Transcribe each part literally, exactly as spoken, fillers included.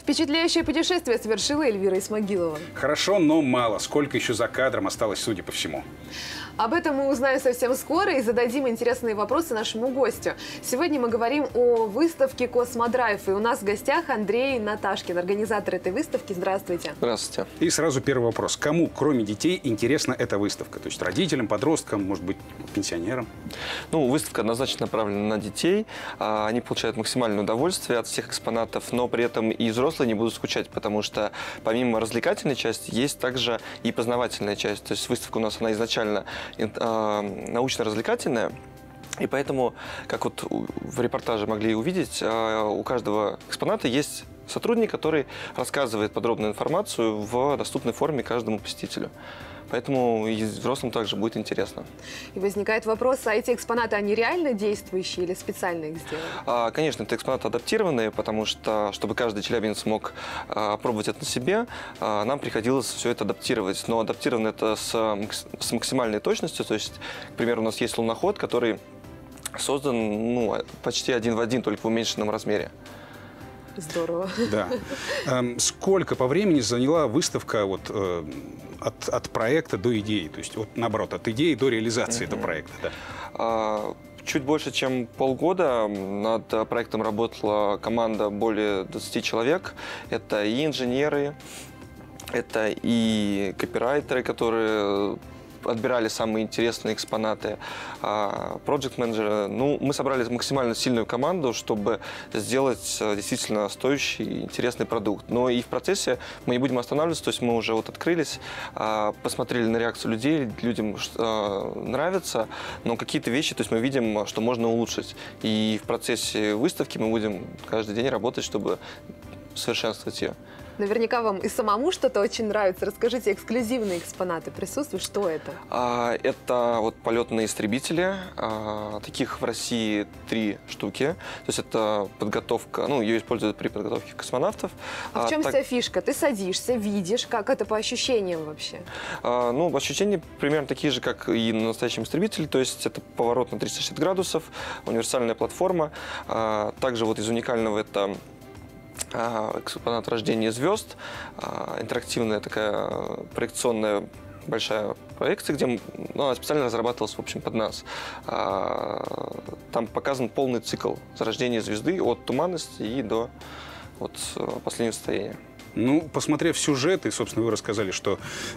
Впечатляющее путешествие совершила Эльвира Исмагилова. Хорошо, но мало. Сколько еще за кадром осталось, судя по всему. Об этом мы узнаем совсем скоро и зададим интересные вопросы нашему гостю. Сегодня мы говорим о выставке «Космодрайв». И у нас в гостях Андрей Наташкин, организатор этой выставки. Здравствуйте. Здравствуйте. И сразу первый вопрос. Кому, кроме детей, интересна эта выставка? То есть родителям, подросткам, может быть, пенсионерам? Ну, выставка однозначно направлена на детей. Они получают максимальное удовольствие от всех экспонатов, но при этом и взрослые не будут скучать, потому что помимо развлекательной части есть также и познавательная часть. То есть выставка у нас, она изначально научно-развлекательная. И поэтому, как вот в репортаже могли увидеть, у каждого экспоната есть сотрудник, который рассказывает подробную информацию в доступной форме каждому посетителю. Поэтому и взрослым также будет интересно. И возникает вопрос, а эти экспонаты, они реально действующие или специально их сделали? А, конечно, это экспонаты адаптированные, потому что, чтобы каждый челябинец мог а, пробовать это на себе, а, нам приходилось все это адаптировать. Но адаптировано это с, с максимальной точностью. То есть, к примеру, у нас есть луноход, который создан ну, почти один в один, только в уменьшенном размере. Здорово. Да. Эм, сколько по времени заняла выставка вот, э, от, от проекта до идеи? То есть, вот, наоборот, от идеи до реализации mm-hmm. этого проекта? Да. А, чуть больше, чем полгода над проектом работала команда более двадцати человек. Это и инженеры, это и копирайтеры, которые отбирали самые интересные экспонаты, проект-менеджеры. Ну, мы собрали максимально сильную команду, чтобы сделать действительно стоящий и интересный продукт. Но и в процессе мы не будем останавливаться, то есть мы уже вот открылись, посмотрели на реакцию людей, людям нравится, но какие-то вещи, то есть мы видим, что можно улучшить. И в процессе выставки мы будем каждый день работать, чтобы совершенствовать ее. Наверняка вам и самому что-то очень нравится. Расскажите, эксклюзивные экспонаты присутствуют. Что это? А, это вот полетные истребители. А, таких в России три штуки. То есть это подготовка, ну, ее используют при подготовке космонавтов. А, а в чем так... вся фишка? Ты садишься, видишь, как это по ощущениям вообще? А, ну, ощущения примерно такие же, как и на настоящем истребителе. То есть это поворот на триста шестьдесят градусов, универсальная платформа. А, также вот из уникального это экспонат рождения звезд, интерактивная такая проекционная большая проекция, где ну, она специально разрабатывалась, в общем, под нас. Там показан полный цикл зарождения звезды от туманности и до вот, последнего состояния. Ну, посмотрев сюжет, и, собственно, вы рассказали, что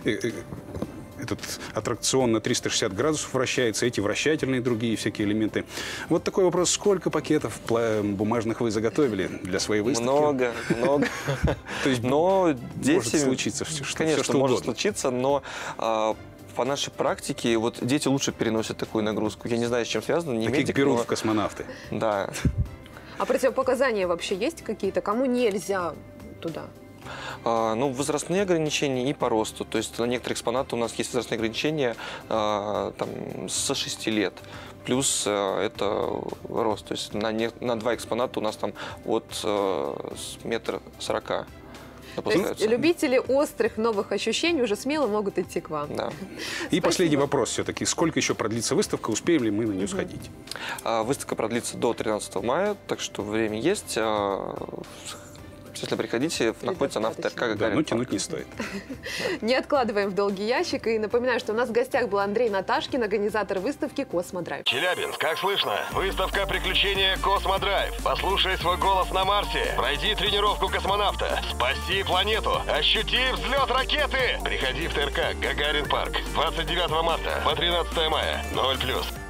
этот аттракцион на триста шестьдесят градусов вращается, эти вращательные другие всякие элементы. Вот такой вопрос. Сколько пакетов бумажных вы заготовили для своей выставки? Много, много. То есть но может случиться все, что Конечно, все, что может угодно. случиться, но а, по нашей практике вот дети лучше переносят такую нагрузку. Я не знаю, с чем связано. Не Таких медик, берут но... в космонавты. Да. А противопоказания вообще есть какие-то? Кому нельзя туда? А, ну, возрастные ограничения и по росту. То есть на некоторых экспонатах у нас есть возрастные ограничения а, там, со шести лет. Плюс а, это рост. То есть на, не, на два экспоната у нас там от а, метра сорока. То есть любители острых новых ощущений уже смело могут идти к вам. Да. И последний вопрос все-таки. Сколько еще продлится выставка? Успеем ли мы на нее угу. сходить? А, выставка продлится до тринадцатого мая, так что время есть. А, Если приходите, находится на ТРК Гагарин. Да, но тянуть не стоит. Не откладываем в долгий ящик. И напоминаю, что у нас в гостях был Андрей Наташкин, организатор выставки «Космодрайв». Челябинск, как слышно? Выставка приключения «Космодрайв». Послушай свой голос на Марсе. Пройди тренировку космонавта. Спаси планету. Ощути взлет ракеты. Приходи в ТРК Гагарин парк. двадцать девятого марта по тринадцатое мая. ноль плюс.